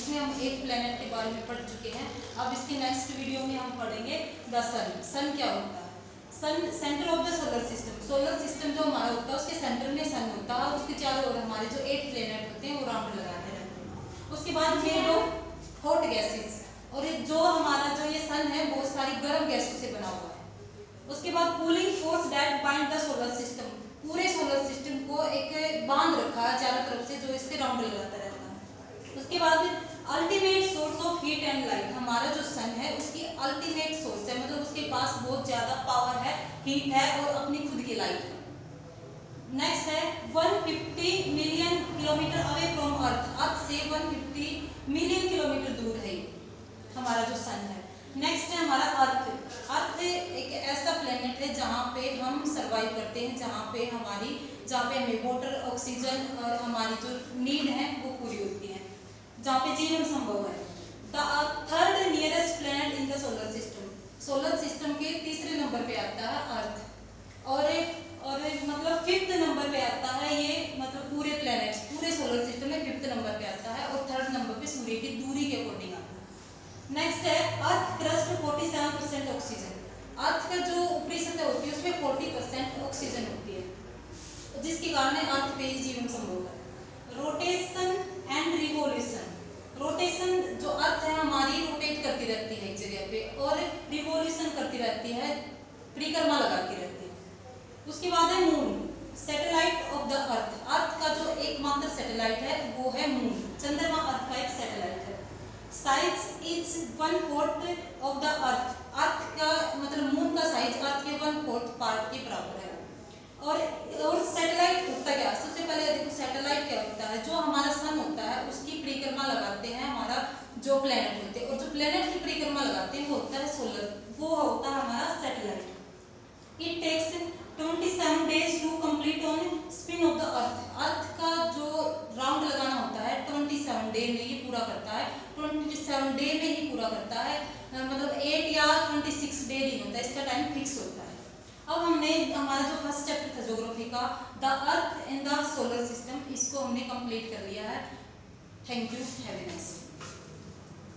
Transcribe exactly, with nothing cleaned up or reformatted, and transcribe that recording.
इसमें हम एक प्लेनेट के बारे में पढ़ चुके हैं। अब इसके नेक्स्ट वीडियो में हम पढ़ेंगे द सन। सन क्या होता है? Sun centre of the solar system. Solar system जो हमारा होता है उसके सेंटर में सन होता है और उसके चारों ओर हमारे जो एट प्लेनेट होते हैं वो राउंड लगाते रहते हैं। उसके बाद ये जो हॉट गैसेस और ये जो हमारा जो ये सन है बहुत सारी गर्म गैसों से बना हुआ है। उसके बाद cooling force that bind the solar system. पूरे सोलर सिस्टम को एक बांध रखा है चारों तरफ से जो इसके राउंड लगाता रहता है। उसके बाद ultimate source of heat and light. हमारा जो सन है उसकी अल्टीमेट सोर्स है, मतलब उसके पास बहुत ज्यादा पावर है, हीट है और अपनी खुद की लाइट है। नेक्स्ट है एक सौ पचास million kilometre away from earth. Earth से एक सौ पचास मिलियन किलोमीटर दूर है हमारा जो सन है। नेक्स्ट है हमारा अर्थ। अर्थ एक ऐसा प्लेनेट है जहाँ पे हम सरवाइव करते हैं, जहाँ पे हमारी जहाँ पे हमें वाटर, ऑक्सीजन और हमारी जो नीड है वो पूरी होती है, जहाँ पे जीवन संभव है। The third nearest planet in the solar system. Solar system के तीसरे नंबर पे आता है अर्थ और एक और एक मतलब फिफ्थ नंबर पे आता है ये, मतलब पूरे प्लेनेट्स पूरे सोलर सिस्टम में फिफ्थ नंबर पे आता है और थर्ड नंबर पे सूर्य की दूरी के अकॉर्डिंग आता है। नेक्स्ट है अर्थ क्रस्ट सैंतालीस परसेंट ऑक्सीजन। अर्थ का जो ऊपरी सतह होती है उसमें चालीस परसेंट ऑक्सीजन होती है, जिसके कारण अर्थ पे जीवन संभव है। Rotation and revolution. रोटेशन जो अर्थ है हमारी रोटेट करती रहती है एक जगह पे और रिवोल्यूशन करती रहती है, परिक्रमा लगाती रहती है। उसके बाद है moon, satellite of the earth. Earth का जो एकमात्र सैटेलाइट है वो है मून। चंद्रमा अर्थ का एक सैटेलाइट है। Size is one fourth of the earth. Earth का मतलब मून का साइज अर्थ के वन फोर्थ पार्ट के बराबर है। और और सैटेलाइट होता क्या? सबसे पहले देखो सैटेलाइट क्या होता है। जो हमारा सन होता है उसकी परिक्रमा लगाते हैं हमारा जो प्लेनेट होते हैं और जो प्लेनेट की परिक्रमा लगाते हैं वो होता है सोलर, वो होता है हमारा सैटेलाइट। इट टेक्स सत्ताईस days to complete on spin of the earth. Earth का जो राउंड लगाना होता है सत्ताईस डे में ये पूरा करता है, सत्ताईस डे में ही पूरा करता है, मतलब आठ या छब्बीस डे नहीं होता, इसका टाइम फिक्स होता है। अब हमने हमारा जो फर्स्ट चैप्टर था ज्योग्राफी का the earth in the solar system, इसको हमने कंप्लीट कर लिया है। Thank you, have a nice day.